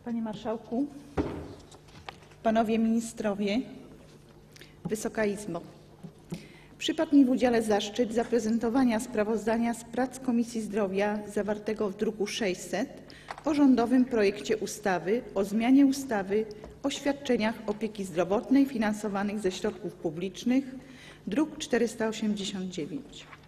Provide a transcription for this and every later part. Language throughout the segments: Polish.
Panie Marszałku, Panowie Ministrowie, Wysoka Izbo. Przypadł mi w udziale zaszczyt zaprezentowania sprawozdania z prac Komisji Zdrowia zawartego w druku nr 600 o rządowym projekcie ustawy o zmianie ustawy o świadczeniach opieki zdrowotnej finansowanych ze środków publicznych, druk nr 489.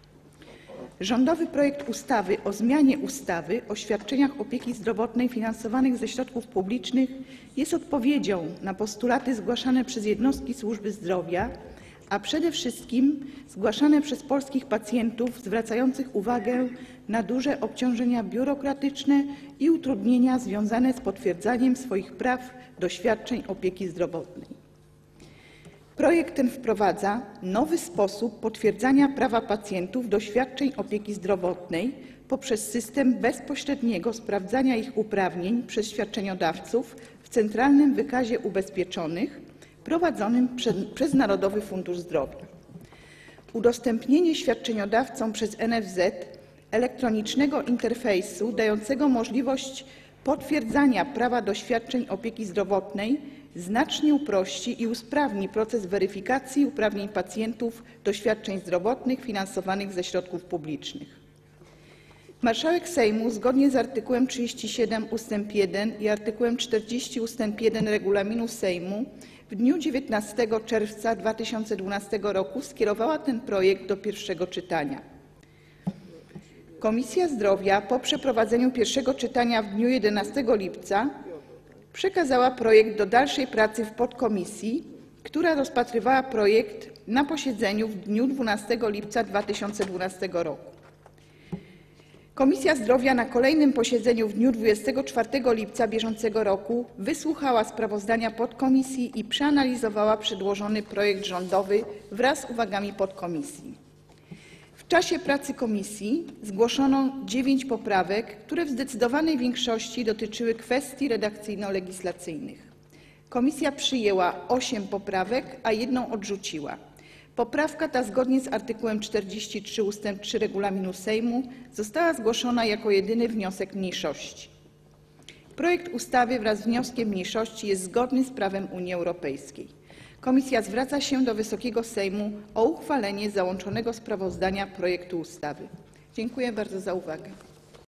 Rządowy projekt ustawy o zmianie ustawy o świadczeniach opieki zdrowotnej finansowanych ze środków publicznych jest odpowiedzią na postulaty zgłaszane przez jednostki służby zdrowia, a przede wszystkim zgłaszane przez polskich pacjentów zwracających uwagę na duże obciążenia biurokratyczne i utrudnienia związane z potwierdzaniem swoich praw do świadczeń opieki zdrowotnej. Projekt ten wprowadza nowy sposób potwierdzania prawa pacjentów do świadczeń opieki zdrowotnej poprzez system bezpośredniego sprawdzania ich uprawnień przez świadczeniodawców w Centralnym Wykazie Ubezpieczonych prowadzonym przez Narodowy Fundusz Zdrowia. Udostępnienie świadczeniodawcom przez NFZ elektronicznego interfejsu dającego możliwość potwierdzania prawa do świadczeń opieki zdrowotnej znacznie uprości i usprawni proces weryfikacji uprawnień pacjentów do świadczeń zdrowotnych finansowanych ze środków publicznych. Marszałek Sejmu zgodnie z artykułem 37 ust. 1 i artykułem 40 ust. 1 Regulaminu Sejmu w dniu 19 czerwca 2012 roku skierowała ten projekt do pierwszego czytania. Komisja Zdrowia po przeprowadzeniu pierwszego czytania w dniu 11 lipca przekazała projekt do dalszej pracy w podkomisji, która rozpatrywała projekt na posiedzeniu w dniu 12 lipca 2012 roku. Komisja Zdrowia na kolejnym posiedzeniu w dniu 24 lipca bieżącego roku wysłuchała sprawozdania podkomisji i przeanalizowała przedłożony projekt rządowy wraz z uwagami podkomisji. W czasie pracy komisji zgłoszono 9 poprawek, które w zdecydowanej większości dotyczyły kwestii redakcyjno-legislacyjnych. Komisja przyjęła 8 poprawek, a 1 odrzuciła. Poprawka ta zgodnie z artykułem 43 ust. 3 Regulaminu Sejmu została zgłoszona jako jedyny wniosek mniejszości. Projekt ustawy wraz z wnioskiem mniejszości jest zgodny z prawem Unii Europejskiej. Komisja zwraca się do Wysokiego Sejmu o uchwalenie załączonego sprawozdania projektu ustawy. Dziękuję bardzo za uwagę.